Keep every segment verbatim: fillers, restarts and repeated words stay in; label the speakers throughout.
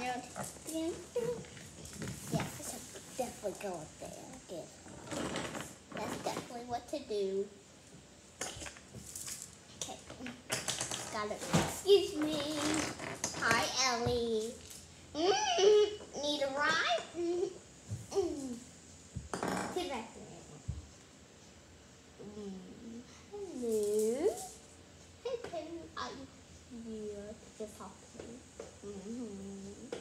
Speaker 1: Yeah, I should definitely go up there. Get That's definitely what to do. Okay. Gotta excuse me. Hi, Ellie. Mm, need a ride? Mm, mm. Sit back there. Mm, hello. Hey, Penny. Are you here to talk to me? Mm-hmm.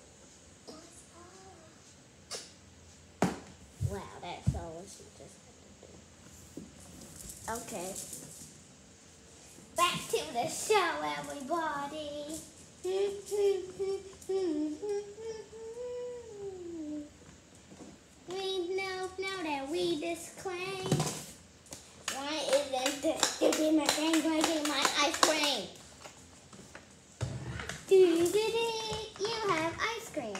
Speaker 1: Wow, that's all she just had to do. Okay. Back to the show, everybody. We know, know that we disclaim. Why isn't this stupid machine breaking my ice cream? Do-do-do, you have ice cream.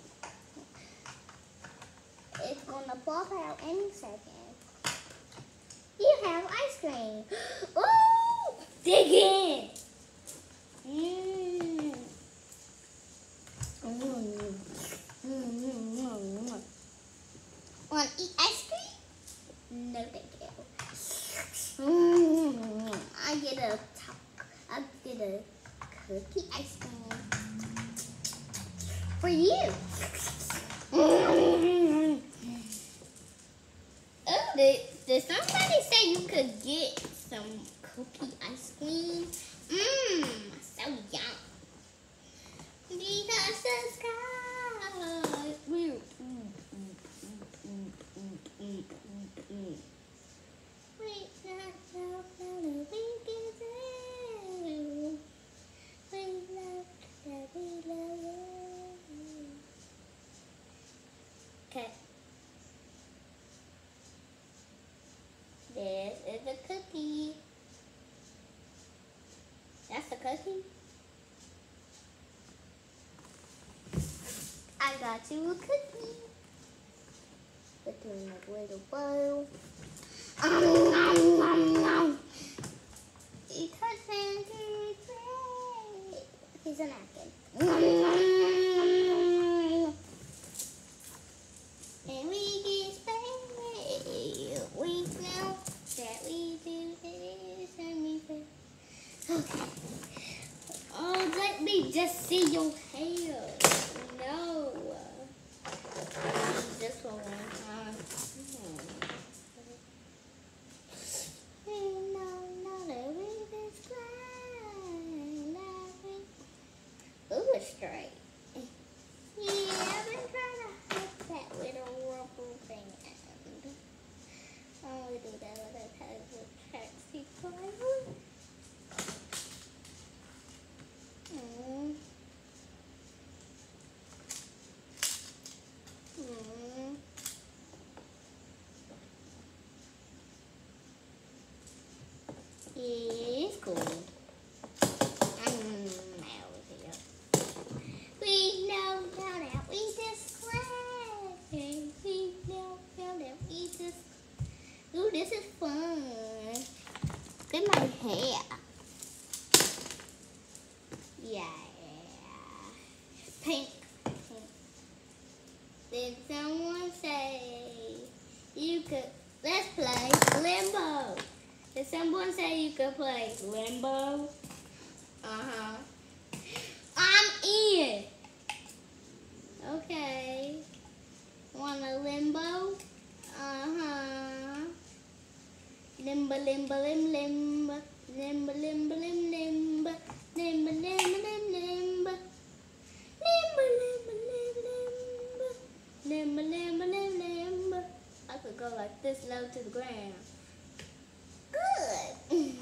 Speaker 1: It's gonna pop out any second. You have ice cream. Ooh! Dig in! Mmm. Mm. Mm. Want to eat ice cream? No, thank you. Mm. I get a top. I get a cookie ice cream for you. Mm. Oh, did, did somebody say you could get some cookie ice cream? Mmm, so yum. Because the sky will. Wait, not so slowly, we can do. We love that we love you. Okay. This is a cookie. That's a cookie. I got you a cookie. Put it in a little bowl. Um, um, um, um. Eat husband, great. He's a napkin. And we get paid. We know that we do this and we do. Okay. Oh, let me just see your hair. No. This one one time. We know, know that we just climb. Ooh, it's straight. Yeah, I've been trying to hide that little rubber band. I only do that with a tag with taxi driver. Mm. Mm. It's cool. Mm, we know now that we just play. We know now that we just. Ooh, this is fun. Look at my hair. Yeah. Pink. Did someone say you could, let's play Limbo. Did someone say you could play Limbo? Uh-huh. I'm in. Okay. Want a Limbo? Uh-huh. Limbo, limbo, lim, limbo. Limbo, limbo, lim, limbo. Limbo, limbo, lim, limbo. Limbo, limbo, lim, limbo. Limbo, limbo, lim, limbo. I could go like this low to the ground. Good. Mm,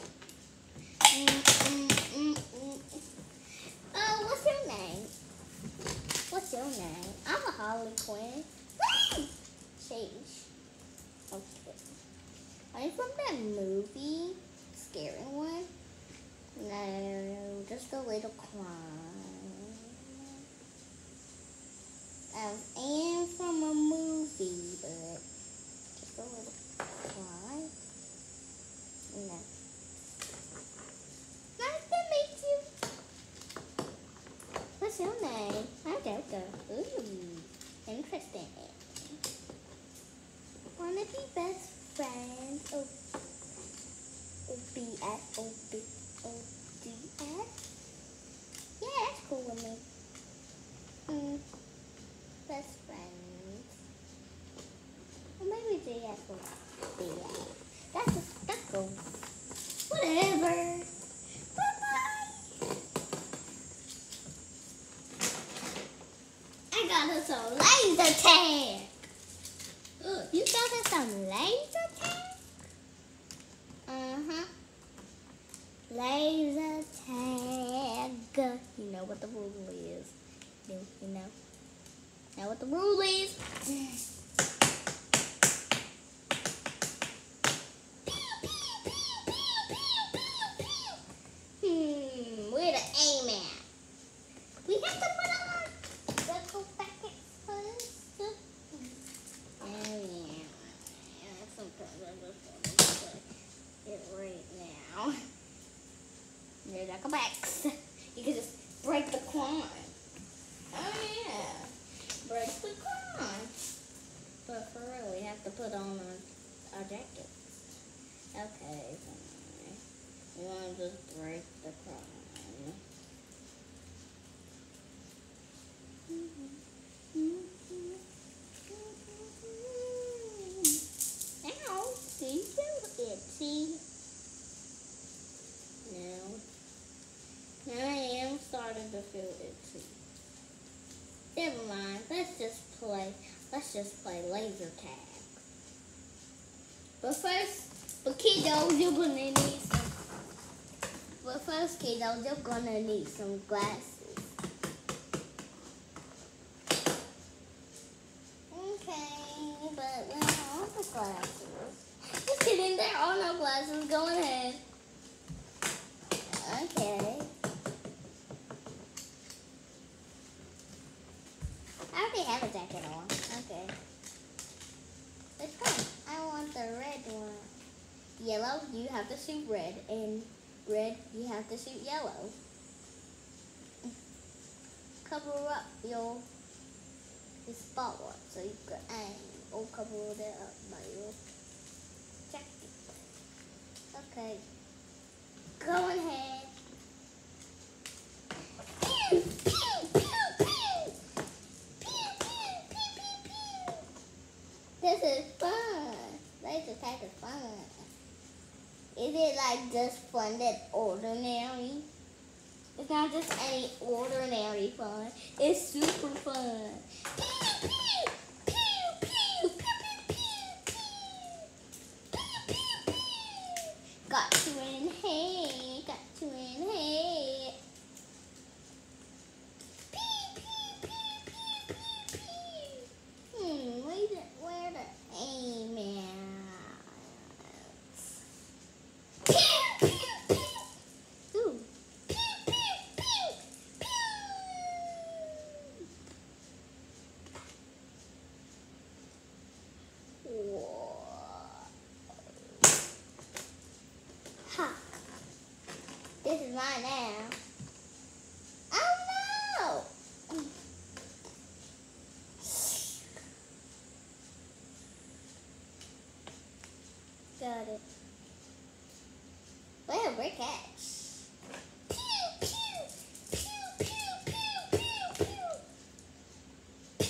Speaker 1: mm, mm, mm. Oh, what's your name? What's your name? I'm a Harley Quinn. Sheesh. Okay. Are you from that movie? Scary one? No, just a little clown. I am from a movie, but just a little clown. No. Nice to meet you. What's your name? Okay. Okay, okay. Ooh, interesting. Wanna be best friends? Oh, O B S, O B, O D S? Yeah, that's cool with me. Mm, best friends. Or maybe J S will be that. That's, that's cool. Whatever. Bye-bye. I got us a laser tag. Ugh, you got us some laser tag? Uh-huh. Laser tag. You know what the rule is. You, you know? Know what the rule is? Hmm, where to aim at? We have to put on the go packets first. Oh yeah. Sometimes I just want to put it right now. There's like a box. You can just break the coin. Oh yeah. Break the coin. But for real, we have to put on our, our jackets. Okay, fine. We want to just break the coin. Ow, do you feel itchy? No. I am starting to feel itchy. Never mind, let's just play, let's just play laser tag. But first, but kiddos, you're gonna need some, but first kiddos, you're gonna need some glasses. Okay, but we don't have the glasses. Just kidding, there are no glasses, go ahead. Okay. I already have a jacket on. Okay. Which one? I want the red one. Yellow, you have to shoot red. And red, you have to shoot yellow. Cover up your, your spot one so you can aim. Or cover that up by your jacket. Okay. Go ahead. Pew, pew, pew, pew. This is fun. Laser tag is fun. Is it like just fun that's ordinary? It's not just any ordinary fun. It's super fun. Pew, pew, pew, pew, pew, pew, pew, pew, pew. Got you in head. Got you in head. Pew, pew, pew, pew, pew, pew. Hmm, where the, where the aim at? Pew, pew, pew. Ooh. Pew, pew, pew, pew. Whoa. Ha. This is mine now. Oh no! Got it. Well, great catch. Pew, pew, pew, pew, pew, pew, pew.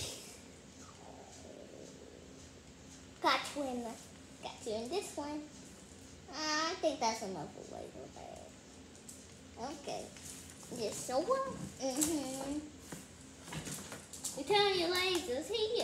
Speaker 1: Got you in the, got you in this one. Uh, I think that's enough for laser tag. Okay. You sure? Mm-hmm. Return your lasers here.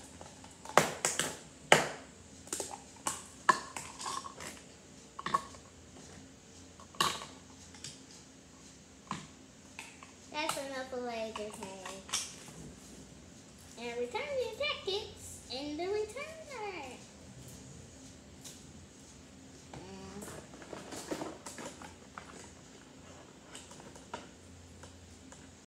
Speaker 1: That's enough for laser tag. And return your jackets in the return